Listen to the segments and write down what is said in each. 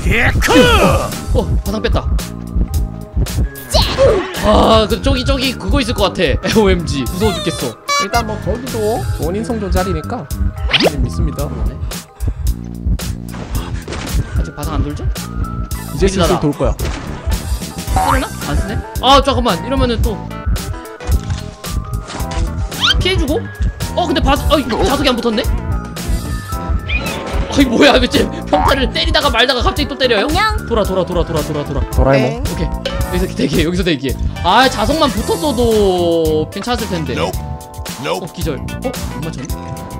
바상 뺐다. 아, 저기 그거 있을 것 같아. OMG 무서워 죽겠어. 일단 뭐 거기도 좋은 인성 조자리니까 믿습니다. 아직 바상 안 돌죠? 이제 슬슬 돌 거야. 쓰려나? 안 쓰네? 아 잠깐만, 이러면은 또 피해주고? 근데 자석이 안 붙었네? 아이 뭐야, 왜 평타를 때리다가 말다가 갑자기 또 때려요? 돌아. 도라에몽. 오케이, 여기서 대기해. 여기서 대기해. 아, 자석만 붙었어도 괜찮았을 텐데. 기절. 안 맞췄네?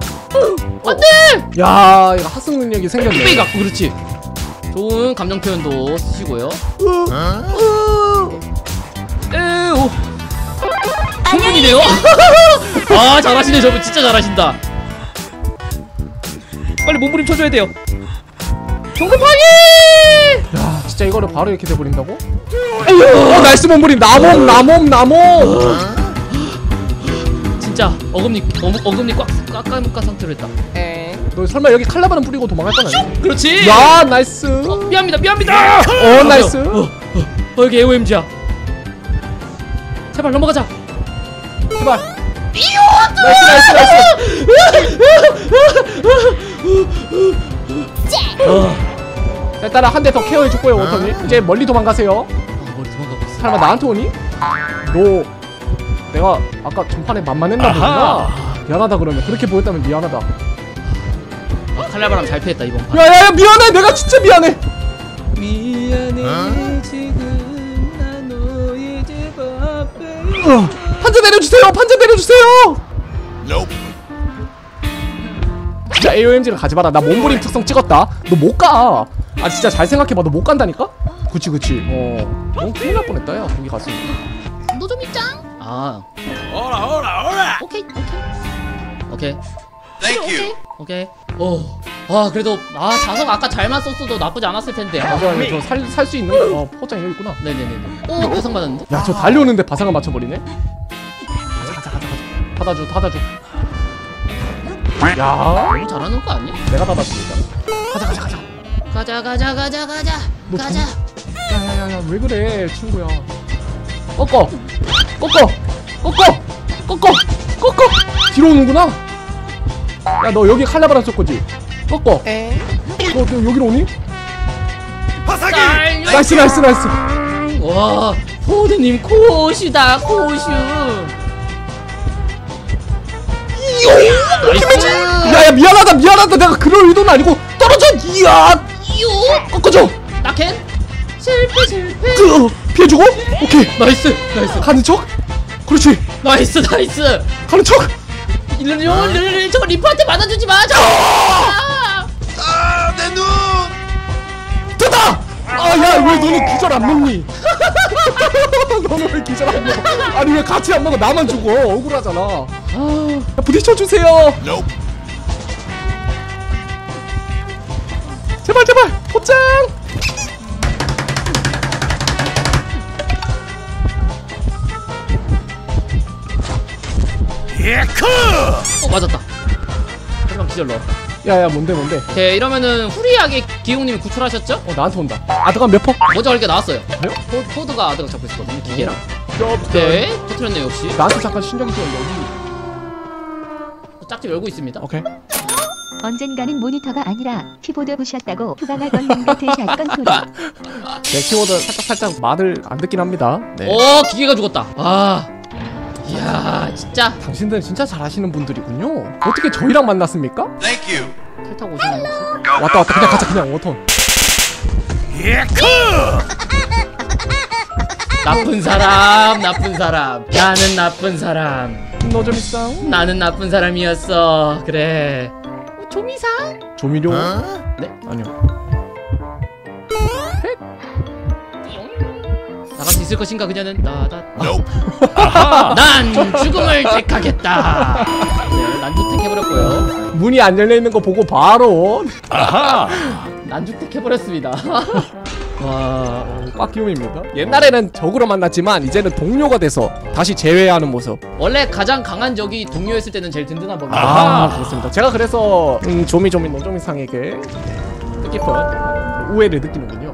안돼! 야, 이거 하승 능력이 생겼네. 뚝배기 갖고. 그렇지. 좋은 감정 표현도 쓰시고요. 충분이네요. 아, 잘하시네. 저분 진짜 잘하신다. 빨리 몸부림 쳐줘야 돼요. 정글파기! 야, 진짜 이거를 바로 이렇게 돼버린다고? 나이스 몸부림. 나몸. 진짜 어금니 꽉 상태로 했다. 너 설마 여기 칼라바람 뿌리고 도망갈 건 아니야? 그렇지. 야, 나이스. 미안합니다. 나이스. 여기 AOMG야. 제발 넘어가자. 제발. 나이스. 일단 한 대 더 케어해줄 거예요, 워터님. 이제 멀리 도망가세요. 멀리 도망가고 있어. 설마 나한테 오니? 너 내가 아까 전판에 만만했나 보구나. 미안하다. 그러면 그렇게 보였다면 미안하다. 칼날바람 잘 피했다 이번 판. 야야야, 미안해. 내가 진짜 미안해. 지금 나 너의 집 앞에. 판자 내려주세요. 진짜 AOMG를 가지 마라. 나 몸부림 특성 찍었다. 너 못 가. 아, 진짜 잘 생각해봐. 너 못 간다니까? 그치. 너무 큰일 날 뻔했다. 야, 거기 갔으면. 너 좀 있짱. 오라. 오케이. 오케이. 그래도 자석 아까 잘만 썼어도 나쁘지 않았을 텐데. 저 살 수 있는 포장 여기 있구나. 네네네. 바상 맞았는데? 야, 저 달려오는데 바상을 맞춰버리네. 가자. 받아줘. 야, 너무 잘하는 거 아니야? 내가 받았습니다. 가자. 가자. 야야야야, 왜 그래, 친구야. 꺾어. 뒤로 오는구나. 야, 너 여기 칼라바람 썼 거지? 꺾어. 너 여기로 오니? 나이스. 와, 포드님 코시다. 코슈. 나이스. 야, 미안하다. 내가 그럴 의도는 아니고. 떨어져. 이야. 꺾어줘. 나캔. 실패. 피해주고. 오케이. 나이스. 가는 척. 그렇지. 나이스. 가는 척. 저거 리프한테 맞아주지 마. 내 눈. 됐다. 야, 왜 너는 기절 안 먹니? 너는 왜 기절 안 먹어? 아니, 왜 같이 안 먹어? 나만 죽어. 억울하잖아. 야, 부딪혀 주세요. 제발 포장. 맞았다. 하지만 기절 넣었다. 야야, 뭔데? 오케이, 이러면은 후리하게 기용님이 구출하셨죠? 나한테 온다. 아드가 몇 퍼? 먼저 걸게 나왔어요. 그래요? 포드가 아드가 잡고 있었거든요, 기계랑. 오케이, 터트렸네 역시. 나한테 잠깐 신경이 쓰여. 여기. 짝집 열고 있습니다. 오케이. 언젠가는 모니터가 아니라 키보드 부셨다고 부강하던 님 같은 샷건 소리. 내 키보드 살짝 맛을 안 듣긴 합니다. 네. 기계가 죽었다. 이야, 진짜. 당신들은 진짜 잘하시는 분들이군요. 어떻게 저희랑 만났습니까? 텔 타고 오시나요 혹시? 왔다. 그냥 가자. 그냥 워턴. 나쁜 사람. 나는 나쁜 사람. 너 좀 있어. 나는 나쁜 사람이었어. 그래. 조미상? 조미료? 네? 아니요. 나갈 수 있을 것인가 그녀는? 난 죽음을 택하겠다. 네, 난주택해버렸고요. 문이 안 열려있는 거 보고 바로 난주택해버렸습니다. 와, 꽉기움입니다. 옛날에는 적으로 만났지만 이제는 동료가 돼서 다시 재회하는 모습. 원래 가장 강한 적이 동료였을 때는 제일 든든한 법입니다. 그렇습니다. 제가 그래서 조미 노조미상에게 뜻깊은 오해를 느끼는군요.